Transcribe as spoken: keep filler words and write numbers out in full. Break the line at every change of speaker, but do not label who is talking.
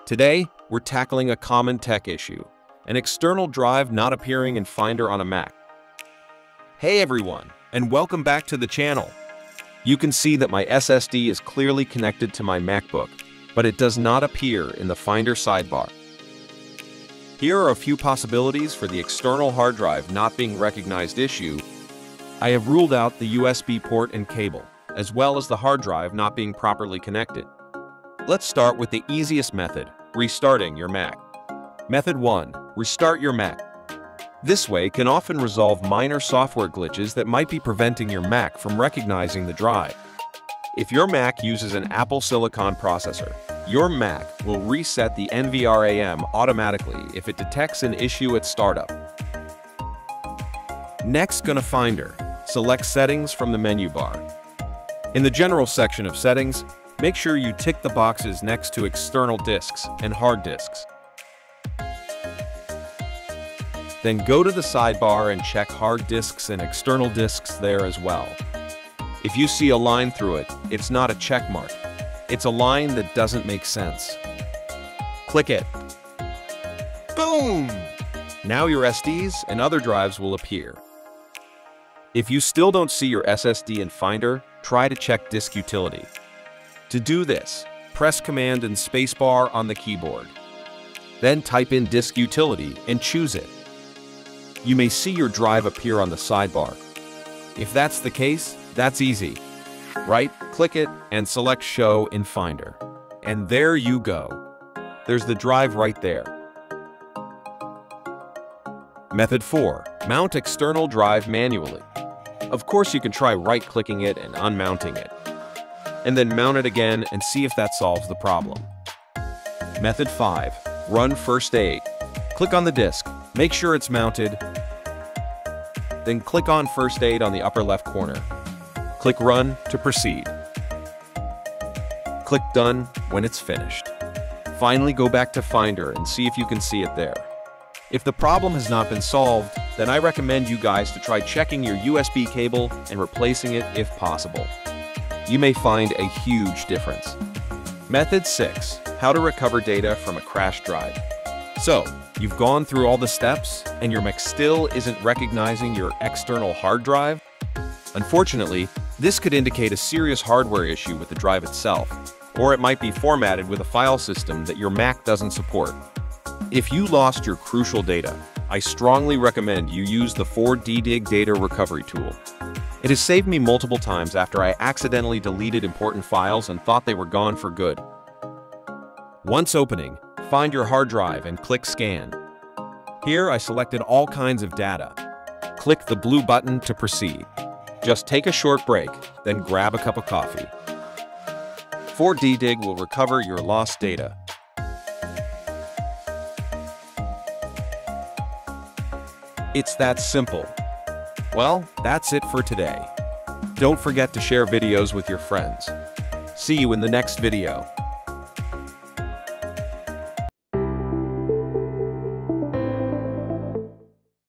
Today, we're tackling a common tech issue, an external drive not appearing in Finder on a Mac. Hey everyone, and welcome back to the channel. You can see that my S S D is clearly connected to my MacBook, but it does not appear in the Finder sidebar. Here are a few possibilities for the external hard drive not being recognized issue. I have ruled out the U S B port and cable, as well as the hard drive not being properly connected. Let's start with the easiest method, restarting your Mac. Method one. Restart your Mac. This way can often resolve minor software glitches that might be preventing your Mac from recognizing the drive. If your Mac uses an Apple Silicon processor, your Mac will reset the N V RAM automatically if it detects an issue at startup. Next, go to Finder. Select Settings from the menu bar. In the General section of Settings, make sure you tick the boxes next to external disks and hard disks. Then go to the sidebar and check hard disks and external disks there as well. If you see a line through it, it's not a check mark. It's a line that doesn't make sense. Click it. Boom! Now your S Ds and other drives will appear. If you still don't see your S S D in Finder, try to check Disk Utility. To do this, press Command and Spacebar on the keyboard. Then type in Disk Utility and choose it. You may see your drive appear on the sidebar. If that's the case, that's easy. Right-click it and select Show in Finder. And there you go. There's the drive right there. Method four. Mount external drive manually. Of course, you can try right-clicking it and unmounting it, and then mount it again and see if that solves the problem. Method five. Run first aid. Click on the disk, make sure it's mounted, then click on first aid on the upper left corner. Click Run to proceed. Click Done when it's finished. Finally, go back to Finder and see if you can see it there. If the problem has not been solved, then I recommend you guys to try checking your U S B cable and replacing it if possible. You may find a huge difference. Method six. How to recover data from a crashed drive. So, you've gone through all the steps and your Mac still isn't recognizing your external hard drive? Unfortunately, this could indicate a serious hardware issue with the drive itself, or it might be formatted with a file system that your Mac doesn't support. If you lost your crucial data, I strongly recommend you use the four D dig Data Recovery tool. It has saved me multiple times after I accidentally deleted important files and thought they were gone for good. Once opening, find your hard drive and click Scan. Here I selected all kinds of data. Click the blue button to proceed. Just take a short break, then grab a cup of coffee. four D dig will recover your lost data. It's that simple. Well, that's it for today. Don't forget to share videos with your friends. See you in the next video.